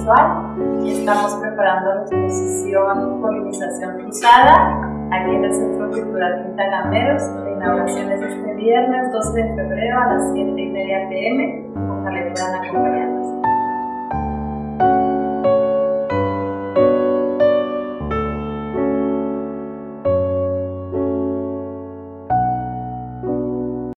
audiovisual y estamos preparando la exposición Polinización Cruzada aquí en el Centro Cultural Quinta Gamberos. La inauguración es este viernes 12 de febrero a las 7:30 p.m. Ojalá puedan acompañarnos.